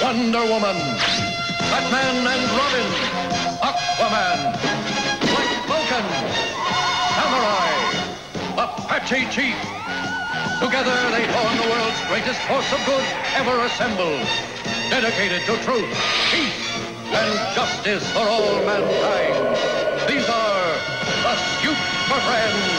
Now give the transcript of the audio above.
Wonder Woman, Batman and Robin, Aquaman, Black Vulcan, Samurai, Apache Chief. Together they form the world's greatest force of good ever assembled, dedicated to truth, peace, and justice for all mankind. These are the Super Friends.